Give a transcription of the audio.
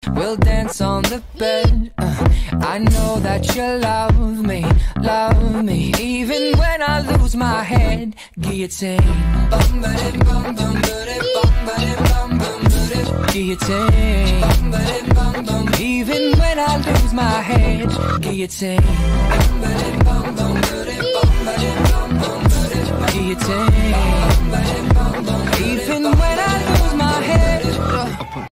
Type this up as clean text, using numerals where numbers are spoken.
We'll dance on the bed. I know that you love me, even when I lose my head. Guillotine, guillotine, even when I lose my head. Guillotine, guillotine.